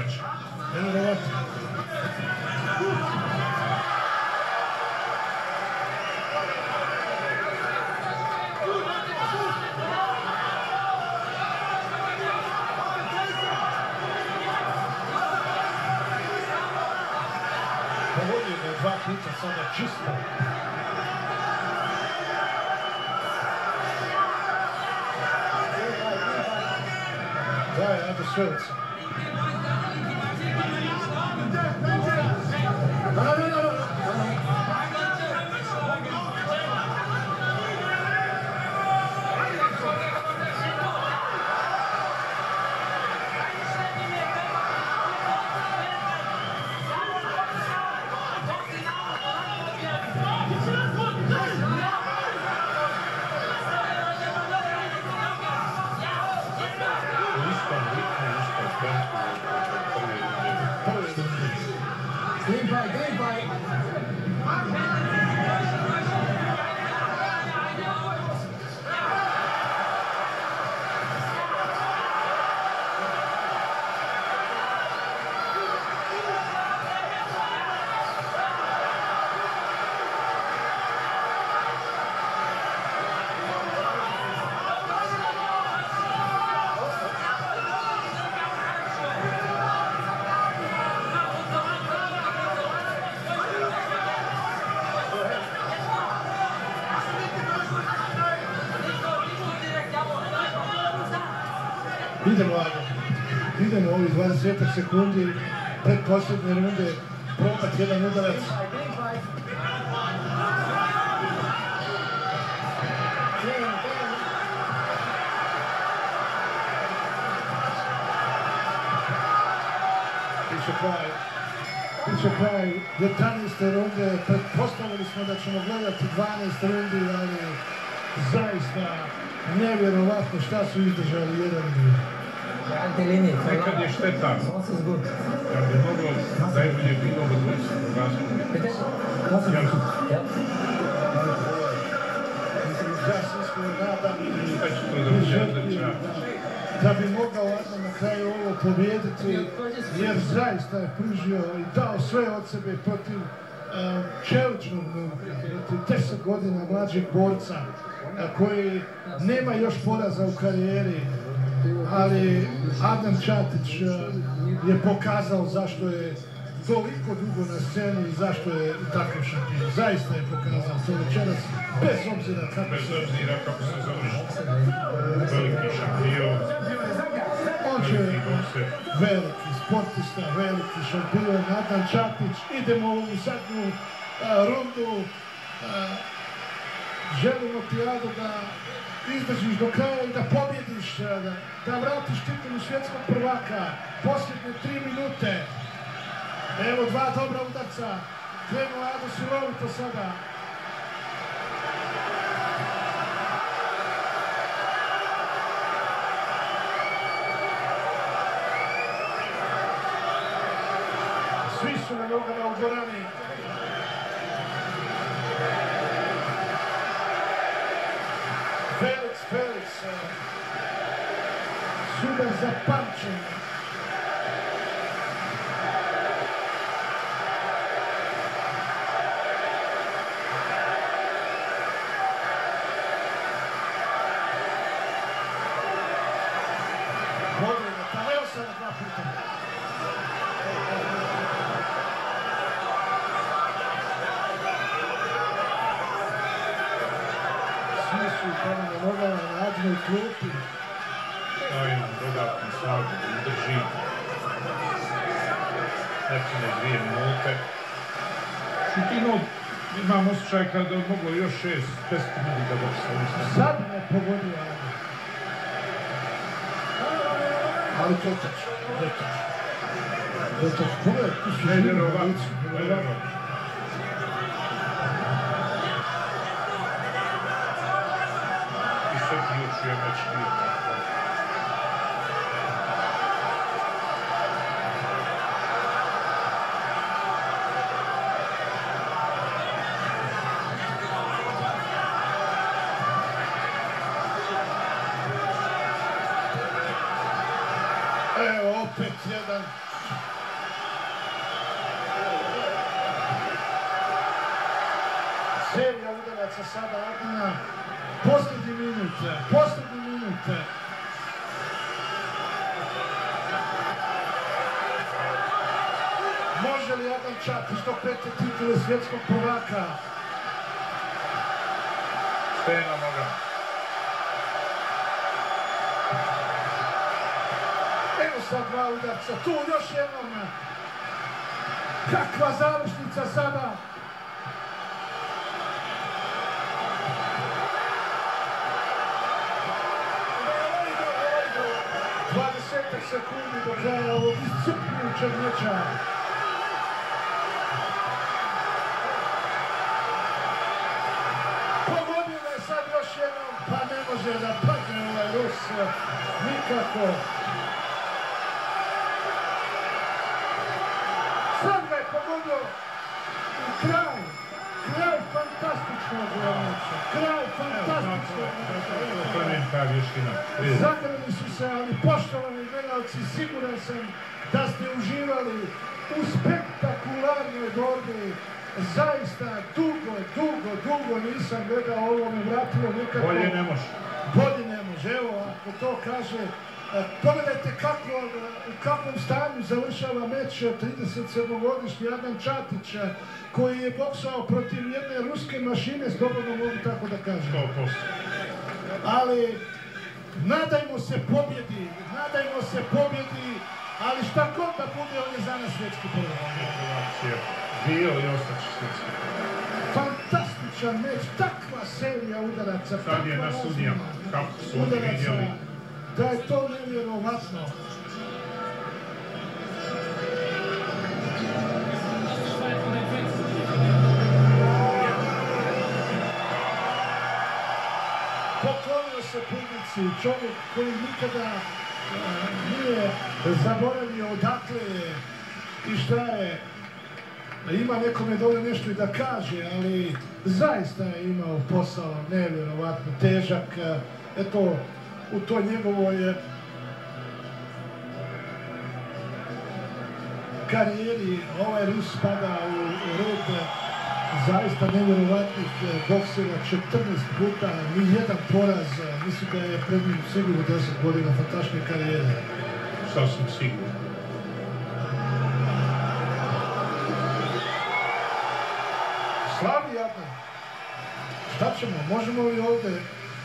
Pogodio ga 2 puta sada čisto. Daj, Ado Svelica. Idemo ovih 20 sekundi pred posljednje runde probat jedan udarac. Biće kraj 11. runde, pretpostavili smo da ćemo gledati 12 rundi, ali zaista nevjerovatno šta su izdržali jedan i drugi.
Nekad je šteta, kad bi moglo najbolje bilo da dvojicu
Ja se iskreno nadam da bi mogao Adnan na kraju ovo pobijediti, jer zaista je pružio i dao sve od sebe protiv čeličnog momka, protiv 10 godina mlađeg borca koji nema još poraza u karijeri, ali Adnan Čatić je pokazao zašto je toliko dugo na sceni i zašto je tako šampion. Zaista je pokazao to večeras, bez obzira
kako se završi. Veliki šampion.
On će veliki sportista, veliki šampion, Adnan Čatić. Idemo u zadnju rundu. Želimo ti, Ado, da izdržiš do kraja i da pobjediš, da vratiš titulu svjetskog prvaka. Posljednje 3 minute. Evo 2 dobra udarca. Krenuo Ado silovito sada. Svi su na nogama u dvorani. Felix, sudar za pamćenje. Godina, pa evo sada 2 puta. Svi su tamo na nogama na Adnoj klupi.
Stavim dodatnu snagu, drži nepune 2 minute. Šutino imam osjećaj kada je moglo još 6-10 minuta da se
Sad me pogodio Adno. Ali to je tačno, to je tačno. To je tačno. Pogledaj, tu su živi na licu.
I sve ključujem već bio.
Evo opet jedan. Serija udaraca sada Adnana. Posljednji minut. Može li Adnan Čatić do 5. titule svjetskog prvaka?
Sve na nogama.
Evo sad 2 udarca, tu još jednom. Kakva završnica sada. Sekundi do kraja ovog iscrpljujućeg meča. Pogodio ga je sad još jednom, pa ne može da padne ovaj Rus nikako. Sad ga je pogodio u kraj fantastičnog meča, kraj fantastičnog meča. Zagrali su se, ali poštovani gledalci, siguran sam da ste uživali u spektakularnoj borbi. Zaista dugo nisam gledao ovo, me vratilo nekako.
Bolje ne može.
Bolje ne može, evo, ako to kaže. Pogledajte u kakvom stanju završava meč 37-godišnji Adnan Čatić, koji je boksao protiv jedne ruske mašine, slobodno mogu tako da kažem.
100%.
Ali Nadajmo se pobjedi, ali šta god da bude, on je za nas svjetski prvak.
Bio i ostaći svjetski.
Fantastičan meč, takva serija udaraca,
sad je na sudijama, kako su oni vidjeli.
Da je to nevjerovatno. Poklonio se publici, čovjek koji nikada nije zaboravio odakle je i šta je. Ima nekome dole nešto i da kaže, ali zaista je imao posao nevjerovatno težak. Eto, u toj njegovoj karijeri ovaj Rus spada u red zaista nevjerovatnih boksera, 14 puta, nijedan poraz, mislim da je pred njim sigurno 10 godina fantastične karijere.
Sasvim sigurno.
Slavi Adnan, šta ćemo, možemo li ovdje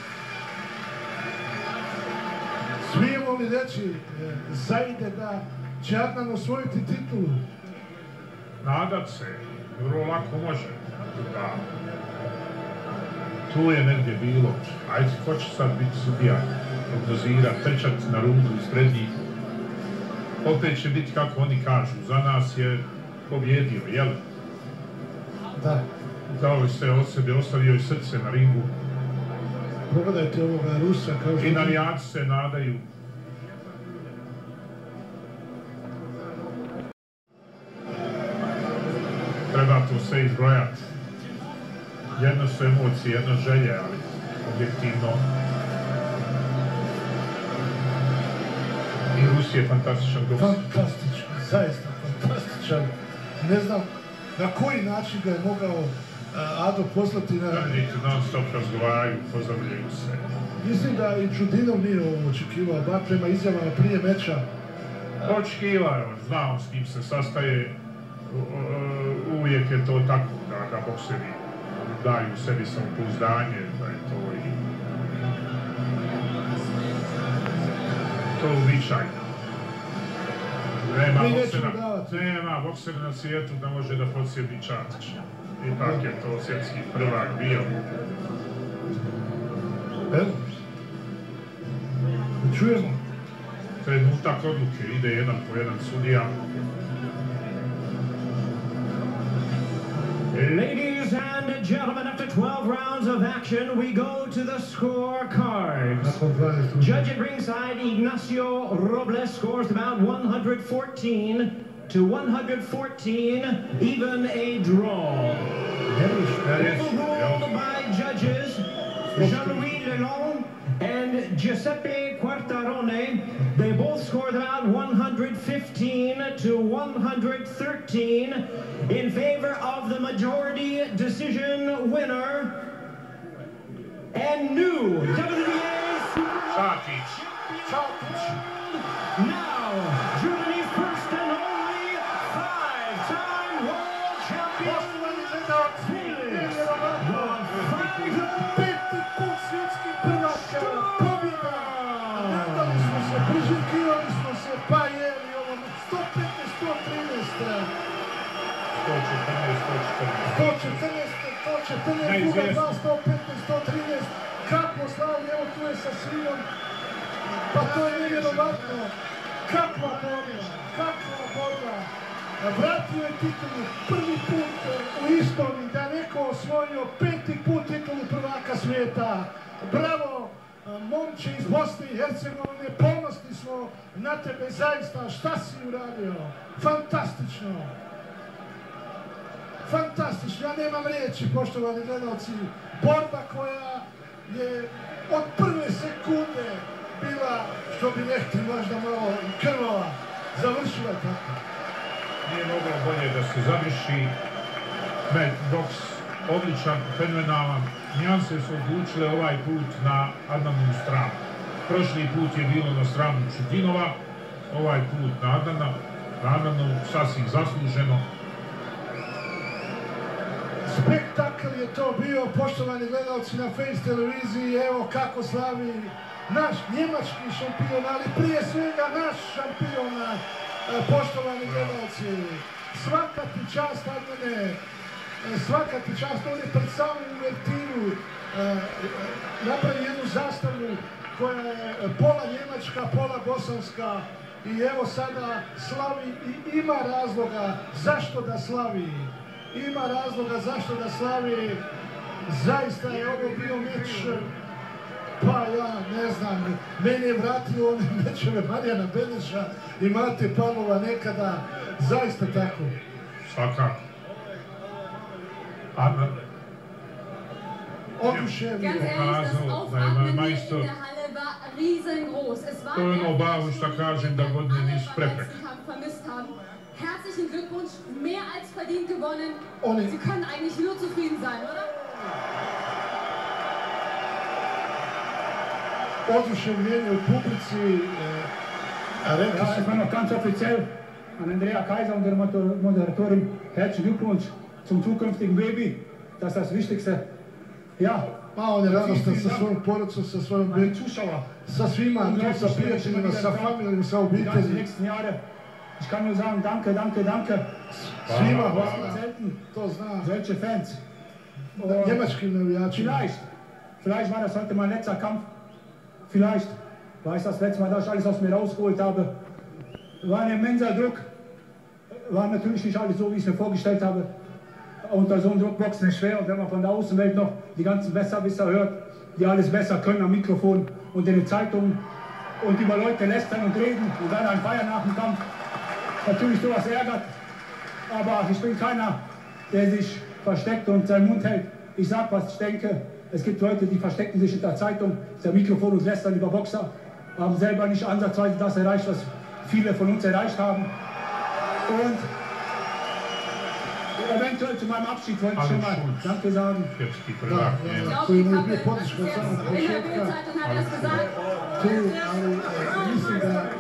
smijemo li reći zaide da će Adnan osvojiti titulu?
Nadat se, vrlo lako može. Da. Tu je negdje bilo, ajde, ko će sad biti sudija, prognozirat, trčat na rundu ispred njih. Opet će biti kako oni kažu, za nas je pobjedio, jel?
Da.
Dao je sve od sebe, ostavio je srce na ringu.
Pogledajte ovoga Rusa kao što...
I navijači se nadaju. Treba to sve izbrojati. Jedno su emocije, jedno želje, ali objektivno. I Rus je fantastičan gost.
Fantastičan, zaista fantastičan. Ne znam na koji način ga je mogao Ado poslati na...
Niti non stop razgovaraju, pozdravljaju se.
Mislim da i Čudinov nije ovo očekivao, bar prema izjavama prije meča.
Očekivao je, zna on s kim se sastaje. Uvijek je to tako, da bokseri daju sebi samopouzdanje, da je to i... To je uobičajeno. Nema boksera na svijetu da može da podsjedi Čačić. Ipak je to svjetski prvak bio.
Evo. Čujemo.
Trenutak odluke, ide jedan po jedan sudija.
Ladies and gentlemen, after 12 rounds of action, we go to the scorecards. Judge at ringside, Ignacio Robles scores about 114 to 114, even a draw. Overruled by judges Jean-Louis Lelon and Giuseppe Quartarone. They both scored about 115 to 113 in favor of the majority decision winner and new WBA Super Champion. Now, Germany's first and only 5-time world champion.
Priželjkivali smo se, pa jeli ovo 115-113. 114, druga 2, 115-113. Kako slavi, evo tu je sa Srijom. Pa to je nevjerovatno. Kakva borba. Vratio je titulu prvi put u istoriji da neko osvojio 5. put titulu prvaka svijeta. Bravo! Momče iz Bosne i Hercegovine, ponosni smo na tebe zaista, šta si uradio? Fantastično! Fantastično, ja nemam riječi, poštovani gledalci. Borba koja je od prve sekunde bila, što bi rekli možda malo krvava, završila je tako.
Nije moglo bolje da se završi. Boks odličan, fenomenalan. Nijanse su odlučile ovaj put na Adnanovu stranu. Prošli put je bilo na stranu Čudinova, ovaj put na Adnana. Na Adnanovu sasvim zasluženo.
Spektakl je to bio, poštovani gledalci na Face televiziji. Evo kako slavi naš njemački šampion, ali prije svega naš šampion, poštovani gledalci. Svaka ti čast od mene, svaka ti čast ovdje pred samom uvertiru. Napravi jednu zastavu koja je pola njemačka, pola bosanska i evo sada slavi i ima razloga zašto da slavi. Ima razloga zašto da slavi. Zaista je ovo bio meč, pa ja ne znam, meni je vratio one mečeve Marijana Beneša i Mate Pavlova nekada, zaista tako.
Svakako.
Oduševljivo.
Ganz ehrlich, das Aufatmen hier in der Halle war riesengroß. Es war
To je ono obavu što kažem da godine nisu prepreka.
Herzlichen Glückwunsch, mehr als verdient gewonnen. Sie können eigentlich nur zufrieden sein, oder?
Oduševljenje u publici, rekli
Ja, ich war noch ganz offiziell an Andrea Kaiser und der Moderatorin. Herzlichen Glückwunsch zum zukünftigen Baby. Das ist das Wichtigste. Ja,
pa on je radostan sa svojom porodicom, sa svojom
meine
djecom,
Zuschauer.
sa svima, tu sa prijateljima, sa familijom, sa
Die ganzen
obitelji.
nächsten Jahre. Ich kann nur sagen, danke, danke, danke.
Svima
Es
hvala,
gibt selten
to zna.
solche Fans. Und
Njemačkim navijačima.
vielleicht war das heute mein letzter Kampf. Vielleicht war es das letzte Mal, dass ich alles aus mir rausgeholt habe. War ein immenser Druck. War natürlich nicht alles so, wie ich es mir vorgestellt habe. Unter so einem Druck boxen ist schwer. Und wenn man von der Außenwelt noch die ganzen Besserwisser hört, die alles besser können am Mikrofon und in den Zeitungen und über Leute lästern und reden und dann ein Feiern nach dem Kampf, natürlich sowas ärgert. Aber ich bin keiner, der sich versteckt und seinen Mund hält. Ich sag, was ich denke. Es gibt Leute, die verstecken sich hinter Zeitung, hinter Mikrofon und lästern über Boxer, haben selber nicht ansatzweise das erreicht, was viele von uns erreicht haben. Und eventuell zu meinem Abschied wollte ich schon mal Danke sagen.
Svjetski
Da,
prvak.
Ich glaube,
koji
die
mu je bio
Kappe,
podrška od samog
in der
početka.
Bildzeitung hat er es gesagt.
Tu, ali mislim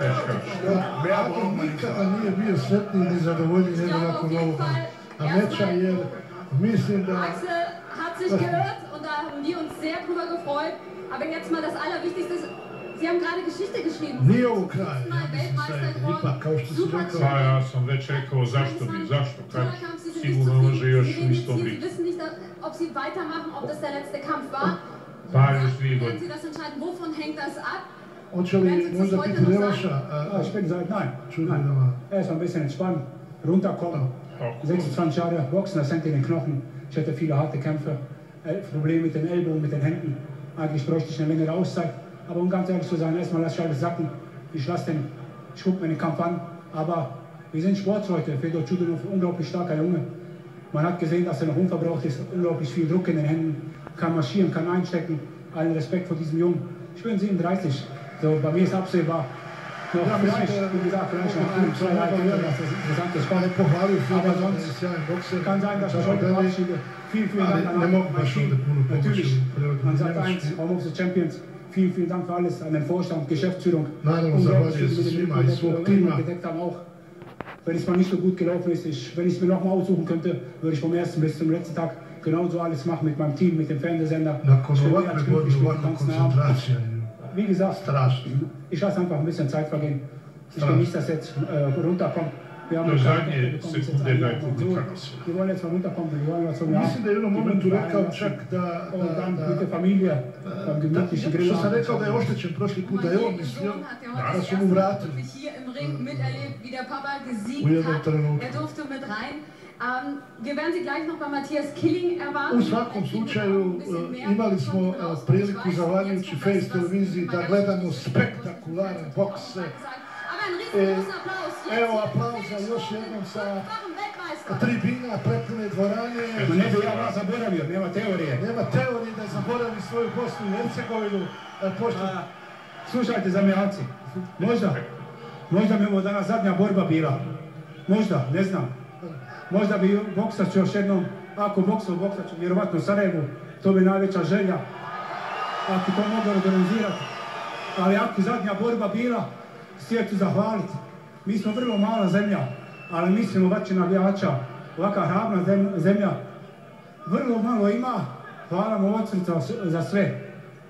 da Adon nikada nije bio sretniji ni zadovoljniji nego nakon ovog meča, jer mislim da
Axel hat sich geirrt und da haben wir uns sehr drüber gefreut. Aber jetzt mal das Allerwichtigste, Sie haben gerade Geschichte geschrieben.
nije ovo kraj. Ja mislim da je ipak, kao što si rekao,
Pa ja sam već rekao zašto bi, zašto, kad sigurno može još u istom
Sie
biti.
wissen nicht, ob Sie weitermachen, ob das der letzte Kampf war.
Pa još 2
Werden
godine.
Sie das entscheiden? Wovon hängt das ab?
hoće li možda biti revanša?
Ja, ich bin gesagt, nein.
Čudi
Nein.
nama.
Erstmal ein bisschen entspannen, runterkommen. 26 Jahre Boxen, das hängt in den Knochen. Ich hatte viele harte Kämpfe, Probleme mit den Ellbogen, mit den Händen. Eigentlich bräuchte ich eine längere Auszeit. Aber um ganz ehrlich zu sein, erstmal lasse ich alles sacken. Ich gucke mir den Kampf an. Aber wir sind Sportsleute. Fedor Chudinov, unglaublich starker Junge. Man hat gesehen, dass er noch unverbraucht ist. Unglaublich viel Druck in den Händen. Kann marschieren, kann einstecken. Allen Respekt vor diesem Jungen. Ich bin 37. So, bei mir ist absehbar. Noch vielleicht, wie gesagt, vielleicht noch 1, 2, 3 Kämpfe, dass das Interessantes kommt.
Pohvalio
Aber
Fedora,
sonst
sjajan bokser.
kann sein, dass ich heute verabschiede. Vielen Dank an mein Team. Natürlich, man sagt eins, Home of the Champions. Vielen Dank für alles an den Vorstand, Geschäftsführung.
Naravno, zahvaljujem se svima iz svog tima.
Gedeckt haben auch. Wenn es mal nicht so gut gelaufen ist, wenn ich es mir nochmal aussuchen könnte, würde ich vom ersten bis zum letzten Tag genauso alles machen mit meinem Team, mit dem Fernsehsender.
Nakon
Ich bin mehr
ovakve
als
borbe,
glücklich mit dem
ovakva
ganzen Abend.
koncentracija.
Wie gesagt,
Strašno.
ich lasse einfach ein bisschen Zeit vergehen. Ich genieße das jetzt, runterkommen. Wir haben
Do
noch
zadnje
keine- bekommen jetzt
sekunde
jetzt
da je
eine
publika
Option.
nosila.
Wir wollen jetzt mal runterkommen, wir wollen was vom Jahr.
Mislim da je u jednom momentu rekao čak
Und dann mit der Familie, beim gemütlichen Grill.
što sam rekao da je oštećen prošli put, da je on mislio da su mu vratili.
Wirklich hier im Ring miterlebt, wie der Papa
U
gesiegt
jednom
hat.
trenutku.
Er durfte mit rein. Wir werden Sie gleich noch bei Matthias Killing erwarten.
U svakom slučaju imali smo priliku zahvaljujući Face televiziji da gledamo spektakularan boks.
Aber ein riesengroßer Applaus.
Evo aplauza još jednom sa tribina prepune dvorane.
Ma ne bi ja vas zaboravio, nema teorije.
Nema teorije da zaboravi svoju Bosnu i Hercegovinu. Pošto
Slušajte za Mijalci, možda bi ovo danas zadnja borba bila. Možda, ne znam. Možda bi boksat ću još jednom, ako boksat ću vjerovatno u Sarajevu, to bi najveća želja. Ako to mogu organizirati. Ali ako zadnja borba bila, htio ću zahvaliti. Mi smo vrlo mala zemlja, ali mislimo vaći navijača. Ovaka hrabna zemlja vrlo malo ima. Hvala mu od srca za sve.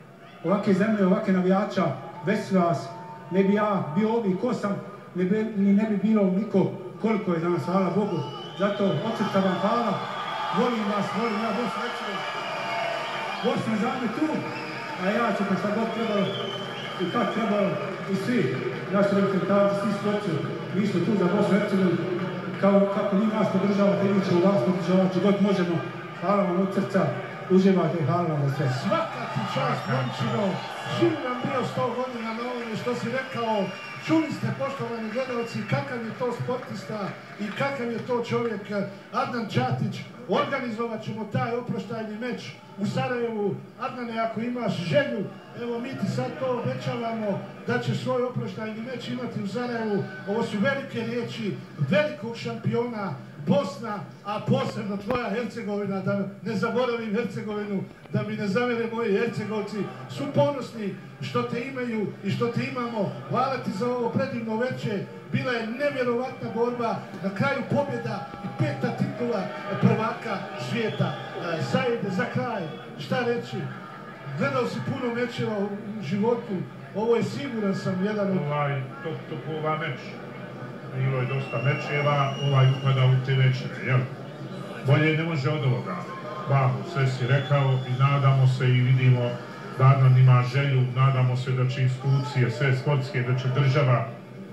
ovake zemlje, ovake navijača, bez vas, ne bi ja bio ovdje ko sam, ne bi bilo niko koliko je danas, hvala Bogu. Zato od srca vam hvala, volim vas, volim ja Bosnu i Hercegovinu. Bosna za me tu, a ja ću šta god trebalo i kad trebalo i svi naši reprezentanti, svi sportci, mi smo tu za Bosnu i Hercegovinu, kako vi nas podržavate, mi ćemo vas podržavati god možemo. Hvala vam od srca, uživajte i hvala vam za sve.
Svaka ti čast, momčino, živ nam bio 100 godina na ovome što si rekao. Čuli ste, poštovani gledalci, kakav je to sportista i kakav je to čovjek Adnan Čatić. Organizovat ćemo taj oproštajni meč u Sarajevu. Adnane, ako imaš želju, evo mi ti sad to obećavamo da će svoj oproštajni meč imati u Sarajevu. Ovo su velike riječi velikog šampiona Bosna, a posebno tvoja Hercegovina, da ne zaboravim Hercegovinu, da mi ne zamere moji Hercegovci, su ponosni što te imaju i što te imamo. Hvala ti za ovo predivno veče, bila je nevjerovatna borba, na kraju pobjeda i 5. titula prvaka svijeta. Said, za kraj, šta reći? Gledao si puno mečeva u životu, ovo je siguran sam jedan od...
Ova meč. Bilo je dosta mečeva, upada u te večere, jel? Bolje ne može od ovoga. Babu, sve si rekao i nadamo se i vidimo da Adnan ima želju, nadamo se da će institucije, sve sportske, da će država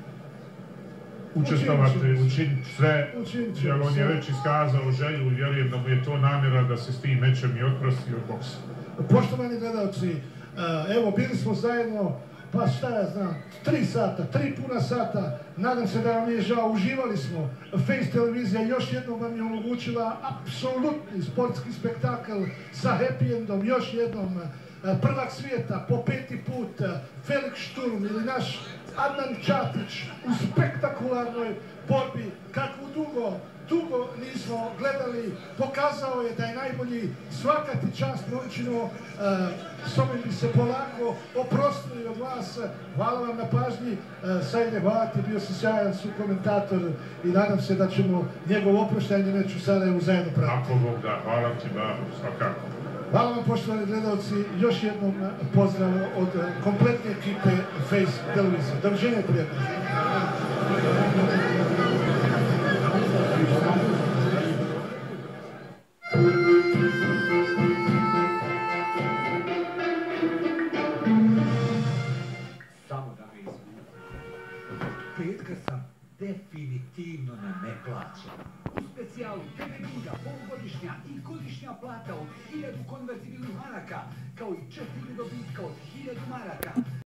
učestvovati, učiniti sve, jer on je već iskazao želju i vjerujem da mu je to namjera da se s tim mečem i oprosti od boksa.
Poštovani gledalci, evo bili smo zajedno, pa šta ja znam, 3 sata, 3 puna sata, nadam se da vam nije žao, uživali smo. Face televizija još jednom vam je omogućila apsolutni sportski spektakl sa happy endom, još jednom prvak svijeta po 5. put, Felix Sturm ili naš Adnan Čatić u spektakularnoj borbi, kakvu dugo nismo gledali, pokazao je da je najbolji. Svaka ti čast, momčino, s ovim bi se polako oprostili od vas. Hvala vam na pažnji. Sajde, hvala ti, bio si sjajan sukomentator i nadam se da ćemo njegov oproštajni meč u Sarajevu zajedno pratiti.
Ako Bog da, hvala ti, babu, svakako.
Hvala vam, poštovani gledalci, još jednom pozdrav od kompletne ekipe Face televizije. Doviđenja i prijatno.
Samo da me izvijem. Petka sam definitivno na neplaćenu. U specijalu TV Binga, polugodišnja i godišnja plata od 1000 konvertibilnih maraka, kao i 4 dobitka od 1000 maraka.